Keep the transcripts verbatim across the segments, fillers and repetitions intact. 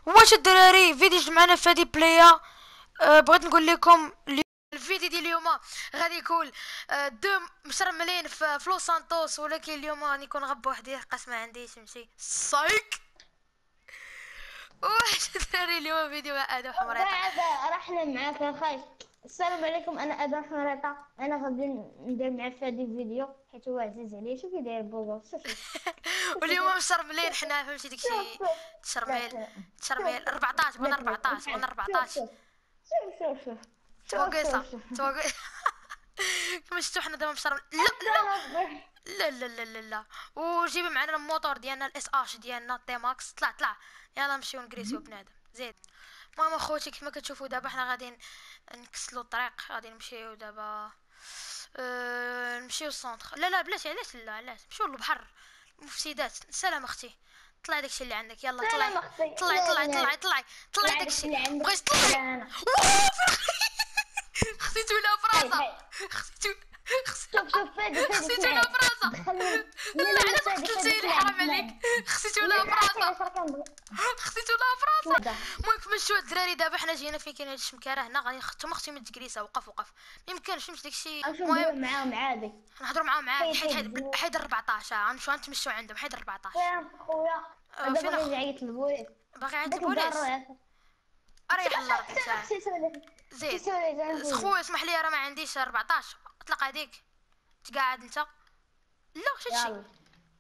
واش الدراري فيديو جمعنا في هذه بلايا. أه بغيت نقول لكم اليوم- الفيديو ديال اليوم غادي يكون أه دو مشرملين في في لوس سانتوس، ولكن اليوم غادي نكون غب وحدي لحقاش ما عنديش نمشي سايك. واش الدراري اليوم فيديو مع ادم حمريطه. دابا رحنا معاك الخايف. السلام عليكم، انا ادم حمريطه. انا غادي ندير معاك في هذا الفيديو حيت هو عزيز عليا. شوف كي داير بابا، شوف شوف شوف شوف واليوم مشرملين شوف حنا، فهمتي شوف داكشي. شوف. لا تشرميل لا شوف تشرميل شوف أربعطاش، بغينا بنات العيد. أربعطاش، بغينا شوف أربعطاش. شوف شوف شوف شوف تواقيصه شوف شوف تواقي. كما شفتوا حنا دابا مشرم. لا شوف. لا لا لا لا لا. وجيب معنا الموتور ديالنا الاس اش ديالنا تي ماكس. طلع طلع، يلا نمشيو نكريسيو بنادم زيد. المهم اخوتي كما كتشوفوا دابا حنا غادي نكسلو الطريق، غادي نمشيو دابا. أه نمشيو للسونطر. لا لا بلاتي، علاش لا علاش نمشيو للبحر. مفسدات. سلام اختي، طلعي داكشي اللي عندك، يلا طلعي سلام اختي. طلعي لا طلعي لا طلعي طلعي طلعي لا، داكشي داكشي. اللي عندك بغيتي تطلعي. لا انا. خصيتو لها هاي فراسه. هاي. خصيتو شوف شوف فادي فادي خصيتو لها اسمعني. فراسه. دخلني. لا لا لا لا، علاش فادي فادي قتلتيني اسمعني حرام عليك. اسمعني. خصيتو لا لها لا عرفتي فراسه. علاش راه كنبغي. خصيتو لها فراسه. لا المهم كما شفتوا الدراري دابا حنا جينا فين كاين هاد الشمكاره هنا، غادي نختم اختي من التكريسه. وقف وقف، ميمكنش فهمتي داكشي. غنمشيو ندويو المهم معاهم عادي. نهضروا معاهم عادي. حيد حيد حيد حيد الزنوق. حيد أربعطاش. غنمشيو غنتمشوا عندهم. حيد أربعطاش. فين خويا؟ أه دابا فين غادي اخ نعيط للبوليس. باغي عيط داك البوليس؟ الدار. اريح الله ربي سير نتاعك. اختي سولي. اختي زيد. سولي زعما فوزي. خويا اسمح لي راه ما عنديش أربعطاش. اطلق هذيك تقاعد انت. لا واش هادشي. يلا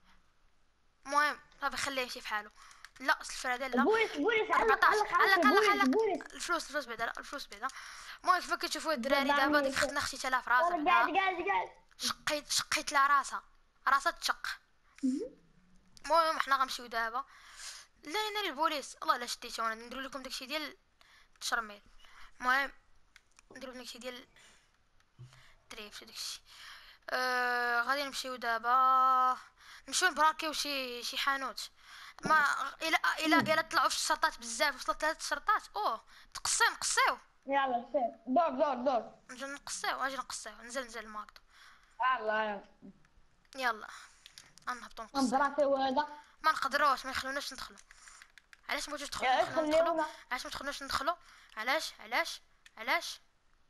المهم صافي خليه يمشي في حاله. لا الفرادة لا. البوليس البوليس علق أربعطاش. علق علق علق علق البوليس علق. البوليس. الفلوس الفلوس بعدا، لا الفلوس بعدا. المهم كيف كتشوفوا الدراري دابا دابا عمي ديك ختنا اختي تالا في راسها وانا قاعد بعدا. قاعد قاعد. شقيت شقيت لها راسها، راسها تشق. المهم حنا غنمشيو دابا. لا ناري البوليس. الله لا شديتو انا نديرو لكم داكشي ديال التشرميل. المهم نديرو داكشي ديال الدريف داكشي. آه غادي نمشيو دابا، نمشيو نبراكيو شي شي حانوت. ما الا الا الا طلعوا في الشرطات بزاف، وصلت ثلاث شرطات اوه تقصيو نقصيو. يلا سير دور دور دور. نجي نقصيو اجي نقصيو. نزل نزل الماكدو. يلا يلا يلا غنهبطو نقصيو. نبراكيو هذا. ما نقدروش، ما يخلوناش ندخلو. علاش ما بغيتوش تدخلوا يا ندخلوا ندخلوا خليونا. علاش ما تخلوناش ندخلوا؟ علاش علاش علاش؟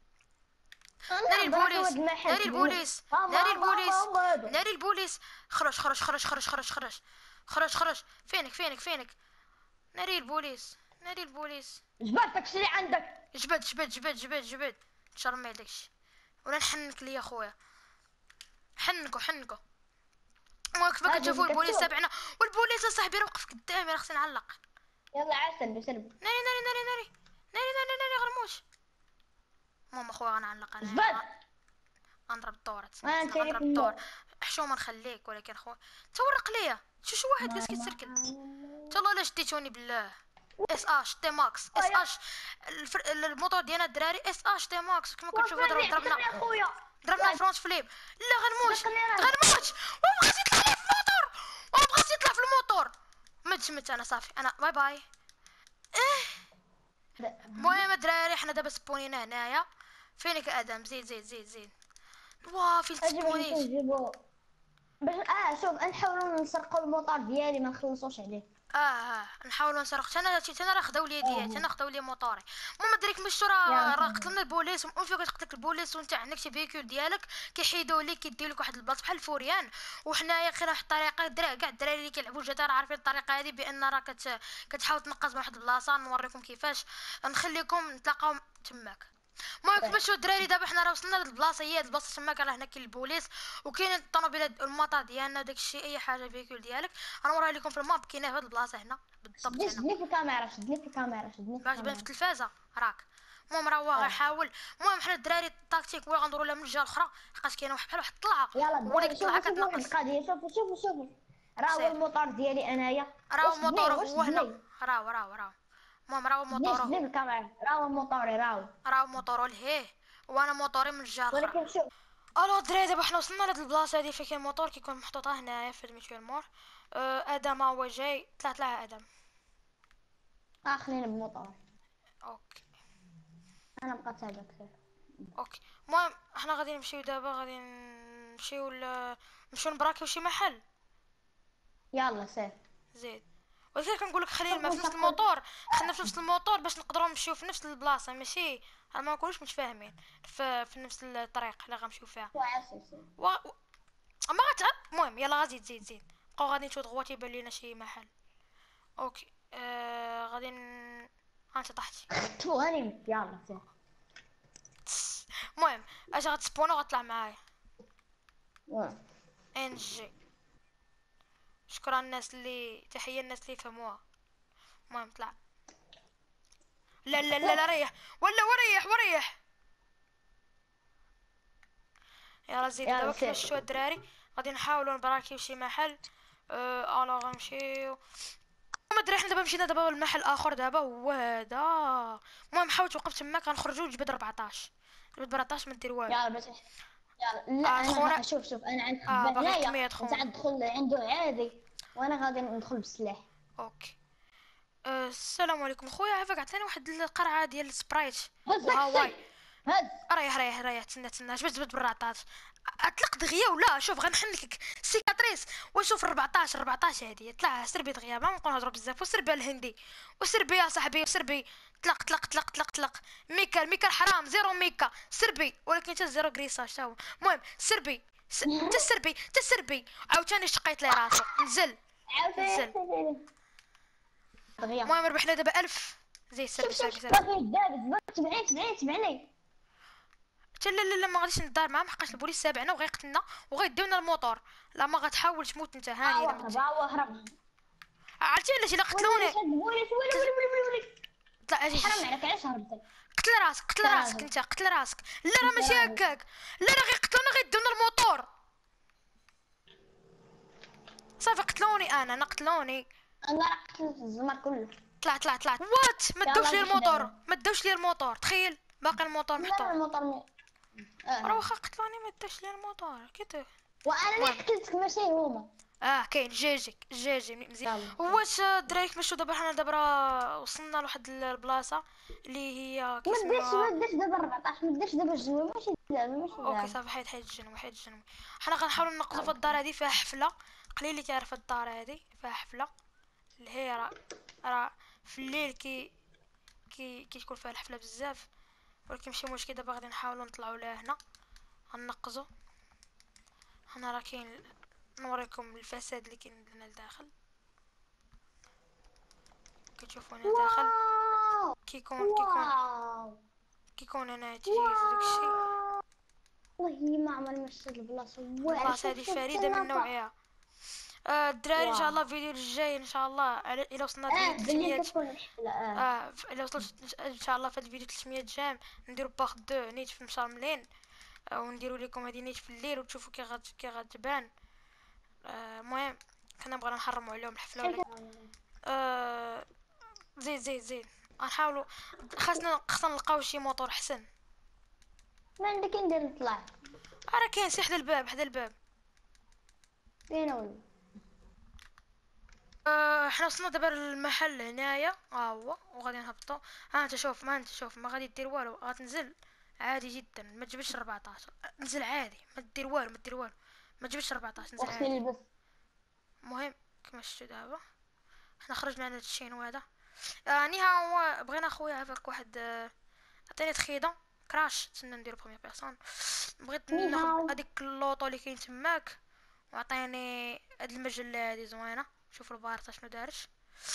انا ناري نبراكيو البوليس هاد المحل. ناري البوليس ناري البوليس ناري البوليس. خرج خرج خرج خرج خرج خرج خرج خرج. فينك فينك فينك. ناري البوليس ناري البوليس. جبد داكشي اللي عندك. جبد جبد جبد جبد جبد. تشرمي داكشي ولا نحنك ليا خويا. حنكو حنكو. المهم كيف هذا كتشوفوا اللي البوليس كتشوف. تابعنا، والبوليس صاحبي راه وقف قدامي، راه خصني نعلق. يلا عاد سلبي سلبي. ناري ناري ناري ناري ناري ناري ناري غنموت. المهم اخويا غنعلق انا. جبد. غنضرب الدور. انا تسمع نشري في غنضرب الدور. المول. حشومه نخليك، ولكن خويا تورق ليا. شو شو واحد جالس كيتسركل. تالله لا شديتوني بالله. اس اش تي ماكس اس اش. الفر... الموتور ديالنا الدراري اس اش تي ماكس كما كتشوفوا. ضرب ضربنا يا خويا. ضربنا فرونت فليب. لا غنموت دقني راه. غنموت. وبغيت يطلع لي في الموتور وبغيت يطلع في الموتور. مت مت انا صافي انا باي باي. المهم الدراري حنا دابا سبونينا هنايا. فينك ادم؟ زيد زيد زيد زيد. واه فين اجي باش تسبونيت. نجيبو. باش اه شوف نحاولوا نسرقوا الموطور ديالي ما نخلصوش عليه. اه اه نحاولوا نسرق. انا انا راه خداو لي ديالي، اه انا خداو لي موطوري. المهم دريك مشتو راه راه يلا قتلنا البوليس. ومن فين كتقتلك البوليس وانت عندك شي فيكول ديالك كيحيدوه ليك كيديو لك واحد البلاصه بحال الفوريان. وحنايا خير واحد الطريقه. الدراري كاع الدراري اللي كيلعبوا جاتا راه عارفين الطريقه هذه، بان راه كت كتحاول تنقز من واحد البلاصه. نوريكم كيفاش. نخليكم نتلاقاو تماك. المهم كيفاش الدراري دابا حنا راه وصلنا لهاد البلاصه. هي هاد البلاصه تماك راه هنا كاين البوليس وكاين الطوموبيلات المطار ديالنا وداكشي. اي حاجه فيكول ديالك غنوريها لكم في الماب. كاينه في هاد البلاصه هنا بالضبط شدني هنا. شدني في الكاميرا شدني في الكاميرا شدني في باش تبان في الكاميرا. التلفازه راك. المهم راه هو غيحاول. المهم حنا الدراري التاكتيك ولا غندورو لها من الجهه الاخرى لحقاش كاينه واحد بحال واحد الطلعه. يلا وديك الدراري الطلعه شوفوا شوفوا واحد كتنقص. القضيه. شوفوا شوفوا شوفوا. راه هو سير. الموطور ديالي انايا. راهو وشدني موطورو هو هنا. وشدني. راهو راهو راهو. المهم راهو شدني موطورو شدني هو. بالكاميرا. راه هو موطوري راهو. راهو موطورو لهيه وانا موطوري من الجهه الاخرى. ولكن شوف. الو الدراري دابا حنا وصلنا لهاد البلاصه هادي فين كاين الموطور كيكون محطوطه هنايا في الميتوال مور. أه ادم هو جاي. طلع طلع ادم. اه خلينا بالموطور. اوكي انا بقيت هذاك سير. اوكي. المهم حنا غادي نمشيو دابا غادي نمشيو ل نمشيو نبراكيو شي محل. يلا سير. زيد. ولذلك كنقول لك خلينا الماء في نفس الموتور، خلينا في نفس الموتور باش نقدروا نمشيو في نفس البلاصه، ماشي ما نكونوش متفاهمين في, في نفس الطريق اللي غنمشيو فيها و... و... ما غتعب. المهم يلا غازيد زيد زيد بقاو غادي نشوف غوات يبان لينا شي محل. اوكي آه غادي ن... انت طحتي. تو هاني يلا سير. المهم اجي غتسبونا وغطلع معايا واه. ان جي. شكرا الناس اللي تحيه الناس اللي فهموها. المهم طلع. لا لا لا لا ريح ولا وريح وريح. يلا زيد يلا دابا سير. كيفاش شو الدراري غادي نحاولوا نبراكيو شي محل. اه انا غنمشيو ما ادري حنا دابا مشينا دابا لمحل اخر دابا هو هذا. المهم حاول توقف تماك غنخرجوا لجبد أربعطاش. جبد أربعطاش ما دير والو. يلا باش يلا لا آه انا خونا غا- شوف شوف انا عندي اه خبه باغي هنايا كمية وانت خونا. تدخل عنده عادي وانا غادي ندخل بالسلاح. اوكي أه السلام عليكم خويا عافاك عطيني واحد القرعه ديال السبرايت هز داك وهاواي. السيف هز. ريح ريح ريح تسنى تسنى جبد جبد بالرعطات اطلق دغيا ولا شوف غنحنلك سيكاتريس. وشوف أربعطاش أربعطاش هادي طلع سربي دغيا ما نبقاو نهضروا بزاف وسربي الهندي وسربي يا صاحبي سربي. طلق طلق طلق طلق طلق ميكا ميكا حرام زيرو ميكا سربي ولكن انت زيرو كريساج تا هو. المهم سربي س... تسربي تسربي عاوتاني شقيت لي راسو نزل نزل. عاوتاني دغيا. المهم ربحنا دابا ألف زي شوف سربي شوف سربي سربي. باغي دابز باغي تبعني تبعني تبعني. حتى لا لا لا ما غاديش ندار معاهم حقاش البوليس سابعنا وغيقتلنا وغيديونا الموطور. لا ما غتحاول تموت انت هاني الا هاهرب متي. هاهرب. عرفتي علاش الا قتلوني. البوليس ويلي ويلي ويلي ويلي. طلع اجي حرام عليك علاش هربت؟ قتل راسك قتل راسك انت قتل راسك. لا راه ماشي راجل. هكاك. لا راه غيقتلونا غيديونا الموطور. صافي قتلوني انا انا قتلوني. انا راه قتلت الزمر كله. طلع طلع طلع وات ما يلا داوش لي باش الموطور دابا. ما داوش لي الموطور تخيل باقي الموطور لا لا محطوط. المطر مي... راه آه. واخا قتلوني ما داوش لي الموطور كيف. وانا اللي قتلتك ماشي هما. اه كاين جاجيك جاجي مزيان. يلا. واش الدراري كيفاش دابا حنا دابا راه وصلنا لواحد البلاصه اللي هي ما ديرش كيسموها. ما ديرش دابا أربعطاش ما ديرش دابا الجوي ماشي دابا ماشي اوكي دابا. صافي حيد حيد الجنوي حيد الجنوي. حنا غنحاولوا ننقزوا في الدار هذه فيها حفله قليل اللي كيعرف الدار هذه فيها حفله اللي هي راه راه في الليل كي كي كيكون فيها الحفله بزاف ولكن ماشي مشكل. دابا غادي نحاولوا نطلعوا لها هنا غنقزوا. هنا راه كاين نوريكم الفساد اللي كاين لنا لداخل. كتشوفوا هنا داخل واو كيكون كيكون واو كيكون هنا تجهيز داكشي. والله ما عمر مشيت البلاصه واعر. البلاصه هذه فريده من نوعها. آه، الدراري ان شاء الله الفيديو الجاي ان شاء الله على- الى وصلنا اه ل بلي ثلاثمية. تكون الحفله اه. اه ف- الى وصلت ان شاء الله في هذا الفيديو ثلاثمية جيم نديرو باغ دو نيت في مشارملين آه، ونديرو لكم هذه نيت في الليل وتشوفوا كي غاد كي غتبان. آه، المهم كنا بغينا نحرموا عليهم الحفله ولكن آه زيد زيد زيد غنحاولوا خاصنا خاصنا نلقاو شي موتور حسن. ما عندك ندير نطلع راه كاين سي حدا الباب حدا الباب. فين ولا آه، حنا وصلنا دابا للمحل هنايا ها هو وغادي نهبطوا. ها انت شوف ما انت شوف ما غادي دير والو غتنزل عادي جدا ما تجبدش أربعطاش. نزل عادي ما دير والو ما دير والو ما تجبدش أربعطاش نزل وقت عادي. نلبس. المهم كما شفتوا دابا حنا خرجنا على هاد الشينو هذا. يعني ها هو بغينا خويا عافاك واحد آه، عطيني تخيضه كراش تسنى نديرو بروميير بيرسون. بغيت نيهاو. ناخد هذيك اللوطو اللي كاين تماك وعطيني هاد المجله هادي زوينه. شوفوا البارطه شنو دارت.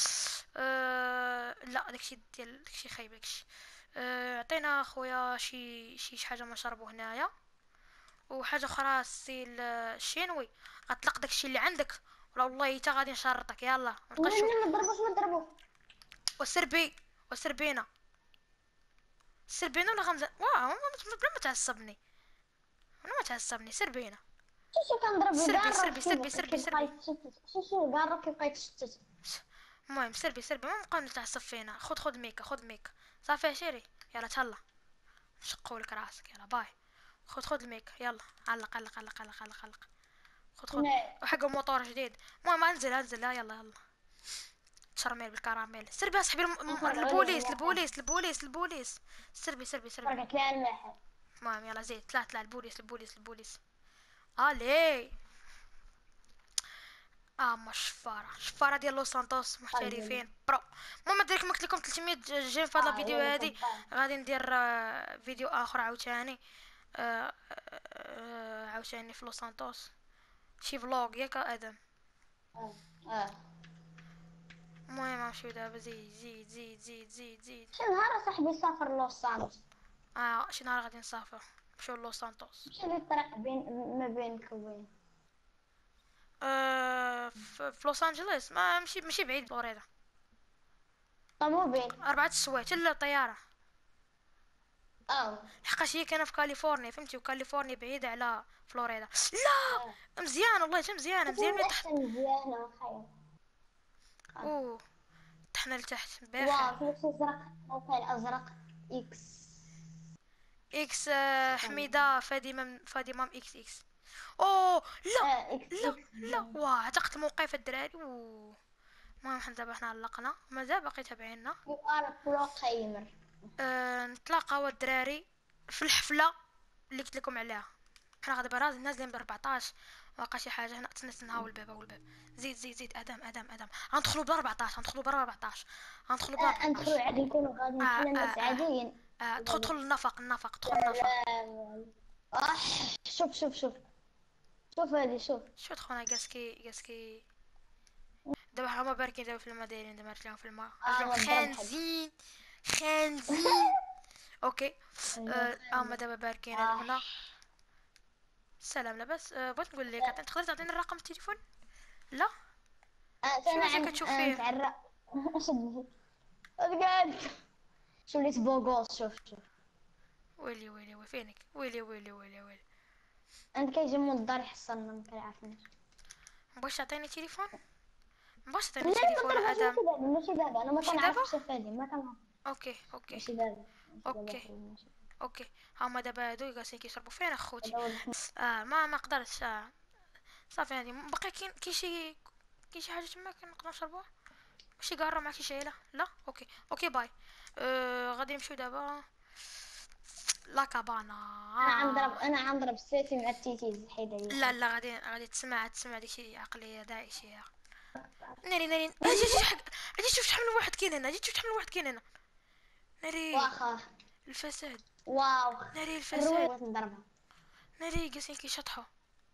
أه لا داكشي ديال داكشي خايب داكشي. أه عطينا خويا شي شي شي حاجه ما نشربو هنايا وحاجه اخرى السي الشينوي غطلق داكشي اللي عندك ولا والله حتى غادي نشرطك. يلا مابقاش شوف ما تضربوش ما تضربوش. وسربي وسربينا سربينا ولا غنزل واه بلا ما تعصبني انا ما تعصبني سربينا. شو كنضرب سربي كاع سربي سربي سربي سربي. شو شو كاع راه كيبقى يتشتت. المهم سربي سربي ما نبقاو نتعصب فينا. خذ خذ ميكا خذ ميكا صافي عشيري يلا تهلا نشقولك راسك يلا باي. خذ خذ الميكا يلا علق علق علق علق علق علق خذ خذ وحق موطور جديد. المهم انزل انزل يلا يلا تشرميل بالكراميل. سربي اصاحبي الم- البوليس البوليس البوليس البوليس سربي سربي سربي. فرقت لها الماحل. المهم يلا زيد طلع طلع البوليس البوليس البوليس الي اه ما شفاره شفاره ديال لوس سانتوس محترفين برو. المهم الدراري كما قلت لكم ثلاثمية جيم في هذا الفيديو هذه. غادي ندير آه، فيديو اخر عاوتاني آه، آه، عاوتاني في لوس سانتوس شي فلوغ ياك ادم. اه اه المهم نمشيو دابا زيد زيد زيد زيد زيد زيد. شي نهار صاحبي سافر لوس سانتوس. اه شي نهار غادي نسافر نمشيو لوس سانتوس. مشي لي الطريق بين ما بينك وبين. آه في في لوس انجلوس ما ماشي ماشي بعيد فلوريدا. طوموبيل. أربعة السوايع لا طيارة. اه لحقاش هي كاينه في كاليفورنيا فهمتي وكاليفورنيا بعيدة على فلوريدا. لا مزيان والله جا مزيانة مزيان ملي تحت. احسن مزيانه وخير. اوه طحنا لتحت واو بخير. فلوس ازرق موقع الازرق اكس. اكس آه، حميدة فادمة فادمة اكس اكس. اوه لا اه اكس لا اكس. لا واه عتقت الموقف الدراري. اوه المهم حنا دابا حنا علقنا مازال باقي تابعينا. يو ار برو قيمر. أه نتلاقاو الدراري في الحفلة اللي قلت لكم عليها. حنا غادي براز نازلين ب أربعطاش واقع شي حاجه هنا تنسناها والباب والباب. زيد زيد زيد ادم ادم ادم غندخلوا ب أربعطاش غندخلوا ب أربعطاش غندخلوا ب آه ندخلوا أربعطاش. عادي نكونوا غادي اه بحال اه الناس اه, عاديين. آه. لا دخل لا دخل النفق النفق دخل لا النفق. لا. آه شوف شوف شوف شوف هادي شوف. شو دخلنا قاسكي قاسكي. دابا هما باركين دابا في الماء دايرين دابا رجلهم في الماء رجلهم اه نضرب حد. خانزين خانزين. اوكي آه هما دابا باركين آه. هنا. سلام لاباس أه بغيت نقول لك تقدر تعطيني الرقم التليفون. لا آه شو انا مازال عم كتشوف آه، فيه. نتعرق. شد بجد. شو وليت بوغوس. شوف شوف ويلي ويلي ويلي فينك ويلي ويلي ويلي ويلي. انت كيجي من الدار يحصلنا ما كنعرفناش. مبغيتش تعطيني تليفون مبغيتش لا تعطيني ما تليفون ضربهاش ادم. ماشي دابا ماشي دابا انا ما ماشي دابا كنعرفش فادي ما كنعرف. اوكي اوكي ماشي دابا ماشي دابا اوكي خويا ماشي. اوكي. هما دابا هادو جالسين كيشربوا فين اخوتي. هذا هو الحمد. اه ما ما قدرتش آه. صافي هادي باقي كاين كاين شي كاين شي حاجه تما كنقدر نشربوها. ماشي قاره مع شي شايله لا اوكي اوكي باي. آه غادي نمشيو دابا لا كابانا. انا عم ضرب انا عم ضرب سيتي مع التيتيز حيد عليا. لا لا غادي غادي تسمع تسمع داكشي عقليه داعشيه. ناري ناري اجي اجي حق اجي شوف شحال من واحد كاين هنا اجي شوف شحال من واحد كاين هنا. ناري واخا. الفساد. واو ناري الروي الفساد. بغيت نضربها. ناري جالسين كيشطحوا.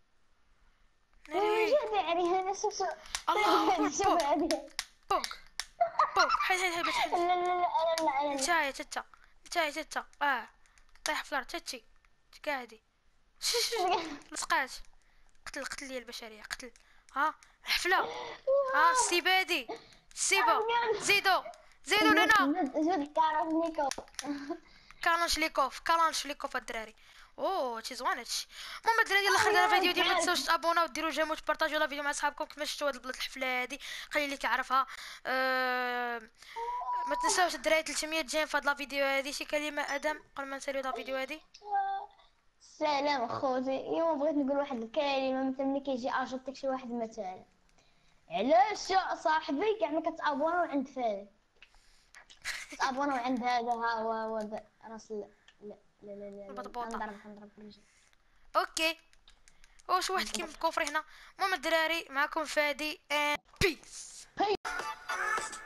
وين ناري جا داعي هنا شوف شوف. الله اكبر شوف بوك هادي. بوك بوك حيد حيد حيد باش حيد. لا لا لا انا لا انا لا. نتايا تتا نتايا تتا اه طيح في الارض تتي قاعدي. لصقات. قتل قتل لي البشريه قتل. ها الحفله ها السيبادي السيبه زيدو زيدو لنا زود كارافنيكو. كالانشليكوف كالانشليكوف الدراري. اوه شي زوين هادشي. المهم الدراري يلاه خلينا الفيديو ديال ما تنساوش تابوناو وديروا جيم وتبارطاجيو لا فيديو مع صحابكم كما شفتوا هاد البلاد الحفله هادي خلي اللي كيعرفها. أه... ما تنساوش الدراري ثلاثمية جيم في هاد لا فيديو هادي. شي كلمه ادم قبل ما نساليو لا فيديو هادي. سلام خوتي اليوم بغيت نقول واحد الكلمه مثلا ملي كيجي اجوطيك شي واحد مثلا علاش يا صاحبي كاع ما كتابوناو عند فادي تابوناو عند هذا ها هو هو راس لا لا لا لا لا البطبوطه نضرب نضرب في الوجه. اوكي. واش واحد كيما الكفر هنا. المهم الدراري معكم فادي بيس.